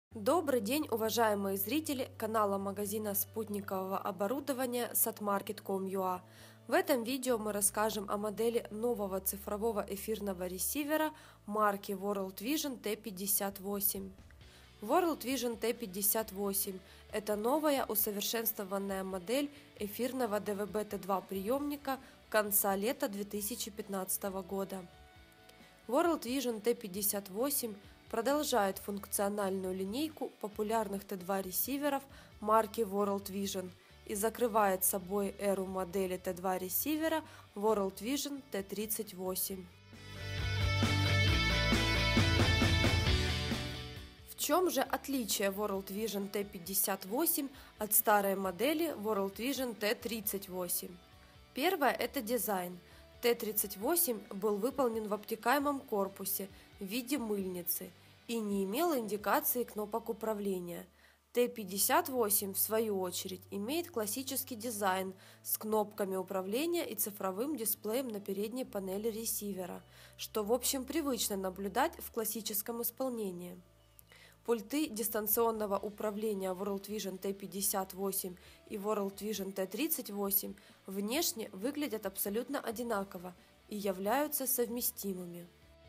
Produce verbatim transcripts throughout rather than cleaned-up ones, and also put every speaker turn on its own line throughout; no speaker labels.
Добрый день, уважаемые зрители канала магазина спутникового оборудования satmarket точка ком точка ю а. В этом видео мы расскажем о модели нового цифрового эфирного ресивера марки World Vision T пятьдесят восемь. World Vision T пятьдесят восемь – это новая усовершенствованная модель эфирного ди ви би ти два приемника конца лета две тысячи пятнадцатого года. World Vision T пятьдесят восемь продолжает функциональную линейку популярных ти два ресиверов марки World Vision и закрывает собой эру модели ти два ресивера World Vision T тридцать восемь. В чем же отличие World Vision T пятьдесят восемь от старой модели World Vision T тридцать восемь? Первое – это дизайн. T тридцать восемь был выполнен в обтекаемом корпусе в виде мыльницы и не имел индикации кнопок управления. T пятьдесят восемь, в свою очередь, имеет классический дизайн с кнопками управления и цифровым дисплеем на передней панели ресивера, что в общем привычно наблюдать в классическом исполнении. Пульты дистанционного управления World Vision T пятьдесят восемь и World Vision T тридцать восемь внешне выглядят абсолютно одинаково и являются совместимыми.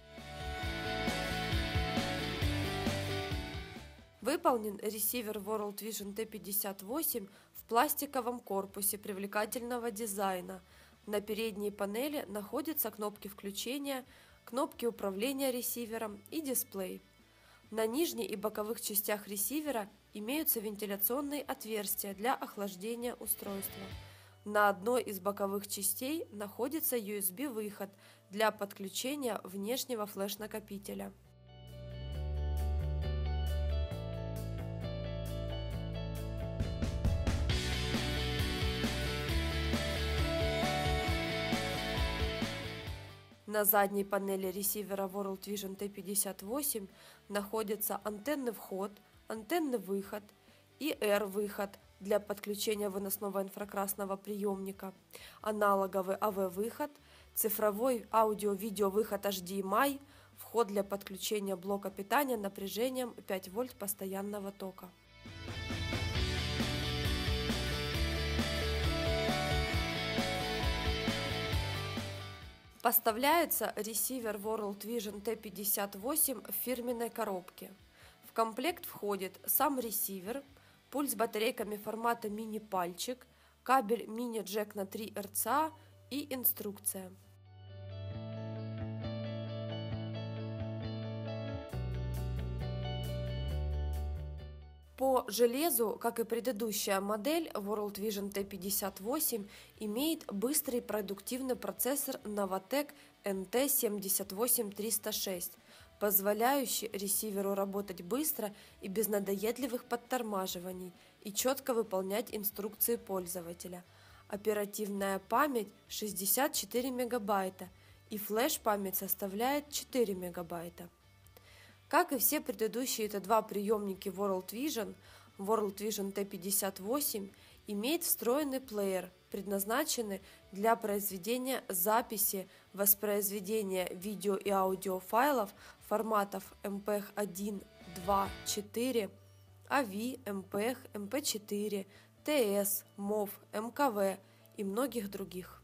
Выполнен ресивер World Vision T пятьдесят восемь в пластиковом корпусе привлекательного дизайна. На передней панели находятся кнопки включения, кнопки управления ресивером и дисплей. На нижней и боковых частях ресивера имеются вентиляционные отверстия для охлаждения устройства. На одной из боковых частей находится ю эс би-выход для подключения внешнего флеш-накопителя. На задней панели ресивера World Vision T пятьдесят восемь находится антенный вход, антенный выход и эр-выход для подключения выносного инфракрасного приемника, аналоговый эй ви-выход, цифровой аудио-видео-выход эйч ди эм ай, вход для подключения блока питания напряжением пять вольт постоянного тока. Поставляется ресивер World Vision T пятьдесят восемь в фирменной коробке. В комплект входит сам ресивер, пульт с батарейками формата мини-пальчик, кабель мини-джек на три эр цэ а и инструкция. По железу, как и предыдущая модель, World Vision T пятьдесят восемь имеет быстрый продуктивный процессор Novatek эн тэ семь восемь триста шесть, позволяющий ресиверу работать быстро и без надоедливых подтормаживаний и четко выполнять инструкции пользователя. Оперативная память шестьдесят четыре мегабайта и флеш-память составляет четыре мегабайта. Как и все предыдущие ти два приемники World Vision, World Vision T пятьдесят восемь имеет встроенный плеер, предназначенный для произведения записи, воспроизведения видео и аудиофайлов форматов эм пэ эг один, два, четыре, эй ви, эм пэ эг, эм пэ четыре, тэ эс, мов, эм ка вэ и многих других.